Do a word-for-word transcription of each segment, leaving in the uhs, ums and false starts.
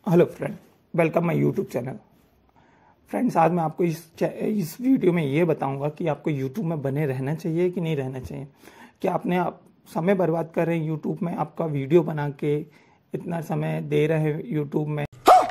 Hello friend, welcome my YouTube channel. Friends, आज मैं आपको इस इस वीडियो में ये बताऊंगा कि आपको यूट्यूब में बने रहना चाहिए कि नहीं रहना चाहिए। क्या आपने आप समय बर्बाद कर रहे हैं यूट्यूब में, आपका वीडियो बना के इतना समय दे रहे हैं यूट्यूब में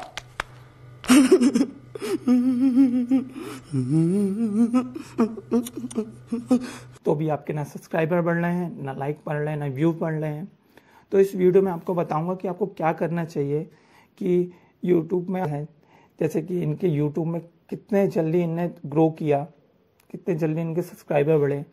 तो भी आपके ना सब्सक्राइबर बढ़ रहे हैं, ना लाइक बढ़ रहे हैं, ना व्यू बढ़ रहे हैं। तो इस वीडियो में आपको बताऊंगा कि आपको क्या करना चाहिए कि यूट्यूब में है, जैसे कि इनके यूट्यूब में कितने जल्दी इनने ग्रो किया, कितने जल्दी इनके सब्सक्राइबर बढ़े।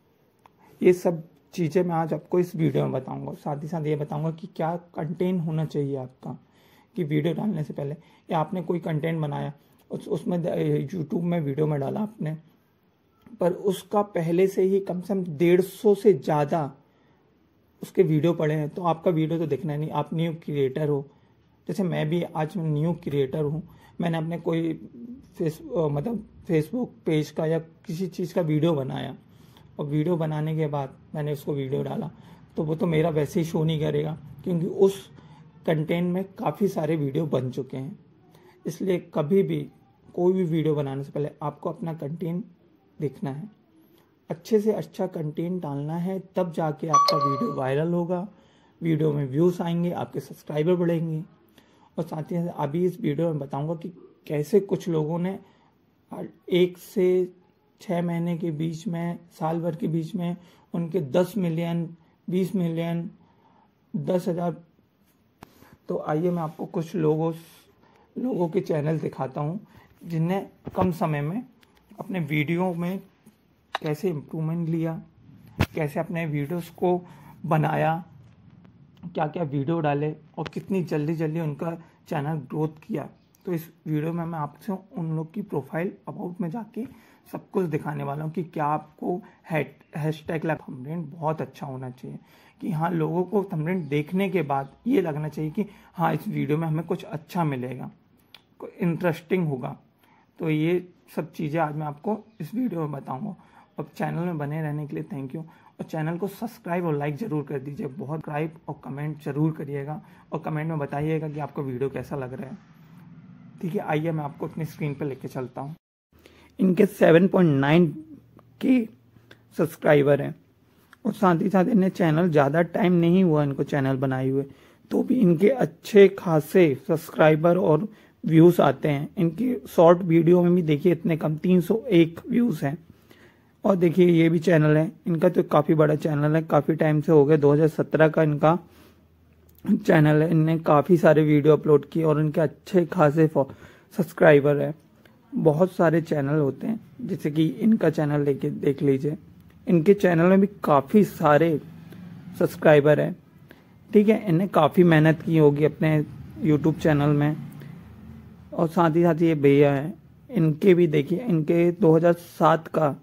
ये सब चीज़ें मैं आज आपको इस वीडियो में बताऊंगा। साथ ही साथ ये बताऊंगा कि क्या कंटेंट होना चाहिए आपका, कि वीडियो डालने से पहले या आपने कोई कंटेंट बनाया उस उसमें यूट्यूब में वीडियो में डाला आपने, पर उसका पहले से ही कम से कम डेढ़ सौ से ज़्यादा उसके वीडियो पड़े हैं, तो आपका वीडियो तो दिखना नहीं। आप न्यू क्रिएटर हो, जैसे मैं भी आज न्यू क्रिएटर हूँ, मैंने अपने कोई फेस मतलब फेसबुक पेज का या किसी चीज़ का वीडियो बनाया और वीडियो बनाने के बाद मैंने उसको वीडियो डाला, तो वो तो मेरा वैसे ही शो नहीं करेगा, क्योंकि उस कंटेंट में काफ़ी सारे वीडियो बन चुके हैं। इसलिए कभी भी कोई भी वीडियो बनाने से पहले आपको अपना कंटेंट देखना है, अच्छे से अच्छा कंटेंट डालना है, तब जाके आपका वीडियो वायरल होगा, वीडियो में व्यूज़ आएंगे, आपके सब्सक्राइबर बढ़ेंगे। और साथ ही साथ अभी इस वीडियो में बताऊंगा कि कैसे कुछ लोगों ने एक से छः महीने के बीच में, साल भर के बीच में उनके दस मिलियन, बीस मिलियन, दस हज़ार। तो आइए मैं आपको कुछ लोगों लोगों के चैनल दिखाता हूँ जिनने कम समय में अपने वीडियो में कैसे इम्प्रूवमेंट लिया, कैसे अपने वीडियोस को बनाया, क्या क्या वीडियो डाले और कितनी जल्दी जल्दी उनका चैनल ग्रोथ किया। तो इस वीडियो में मैं आपसे उन लोग की प्रोफाइल अबाउट में जाके सब कुछ दिखाने वाला हूँ कि क्या आपको हैशटैग लगा थंबनेल बहुत अच्छा होना चाहिए, कि हाँ लोगों को थंबनेल देखने के बाद ये लगना चाहिए कि हाँ इस वीडियो में हमें कुछ अच्छा मिलेगा, कुछ इंटरेस्टिंग होगा। तो ये सब चीज़ें आज मैं आपको इस वीडियो में बताऊँगा। और चैनल में बने रहने के लिए थैंक यू, और चैनल को सब्सक्राइब और लाइक ज़रूर कर दीजिए, बहुत सब्सक्राइब और कमेंट ज़रूर करिएगा, और कमेंट में बताइएगा कि आपको वीडियो कैसा लग रहा है। ठीक है, आइए मैं आपको अपनी स्क्रीन पर लेके चलता हूँ। इनके सात पॉइंट नौ के सब्सक्राइबर हैं, और साथ ही साथ इन्हें चैनल ज़्यादा टाइम नहीं हुआ इनको चैनल बनाए हुए, तो भी इनके अच्छे खासे सब्सक्राइबर और व्यूज़ आते हैं। इनकी शॉर्ट वीडियो में भी देखिए इतने कम तीन सौ एक व्यूज़ हैं। और देखिए ये भी चैनल है इनका, तो काफ़ी बड़ा चैनल है, काफ़ी टाइम से हो गया, दो हज़ार सत्रह का इनका चैनल है। इनने काफ़ी सारे वीडियो अपलोड किए और इनके अच्छे खासे सब्सक्राइबर है। बहुत सारे चैनल होते हैं, जैसे कि इनका चैनल लेके देख लीजिए, इनके चैनल में भी काफ़ी सारे सब्सक्राइबर है। ठीक है, इन्हें काफ़ी मेहनत की होगी अपने यूट्यूब चैनल में। और साथ ही साथ ये भैया है, इनके भी देखिए, इनके दो हज़ार सात का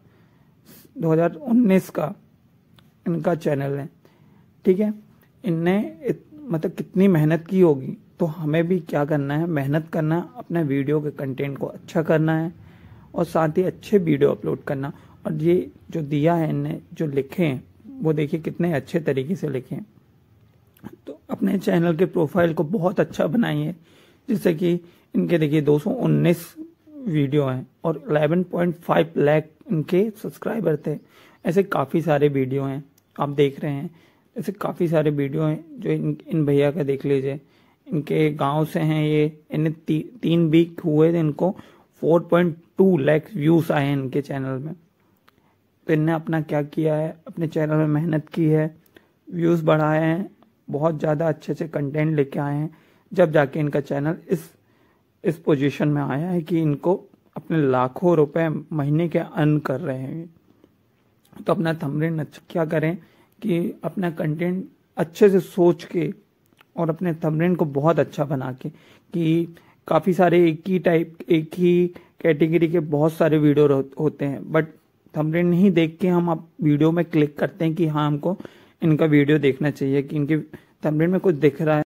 दो हज़ार उन्नीस का इनका चैनल है। ठीक है, इनने इत, मतलब कितनी मेहनत की होगी। तो हमें भी क्या करना है, मेहनत करना है, अपने वीडियो के कंटेंट को अच्छा करना है और साथ ही अच्छे वीडियो अपलोड करना। और ये जो दिया है इनने, जो लिखे हैं, वो देखिए कितने अच्छे तरीके से लिखे हैं। तो अपने चैनल के प्रोफाइल को बहुत अच्छा बनाइए, जिससे कि इनके देखिए दो सौ उन्नीस वीडियो हैं और ग्यारह पॉइंट पाँच लाख इनके सब्सक्राइबर थे। ऐसे काफ़ी सारे वीडियो हैं आप देख रहे हैं, ऐसे काफ़ी सारे वीडियो हैं जो इन इन भैया का देख लीजिए। इनके गांव से हैं ये, इन्हें ती, तीन वीक हुए थे, इनको चार पॉइंट दो लाख व्यूज़ आए हैं इनके चैनल में। तो इनने अपना क्या किया है, अपने चैनल में मेहनत की है, व्यूज़ बढ़ाए हैं, बहुत ज़्यादा अच्छे अच्छे कंटेंट लेके आए हैं, जब जाके इनका चैनल इस इस पोजीशन में आया है कि इनको अपने लाखों रुपए महीने के अर्न कर रहे हैं। तो अपना थंबनेल अच्छा क्या करें कि अपना कंटेंट अच्छे से सोच के और अपने थंबनेल को बहुत अच्छा बना के, कि काफ़ी सारे एक ही टाइप, एक ही कैटेगरी के बहुत सारे वीडियो होते हैं, बट थंबनेल नहीं देख के हम आप वीडियो में क्लिक करते हैं कि हाँ हमको इनका वीडियो देखना चाहिए, कि इनके थंबनेल में कुछ दिख रहा है।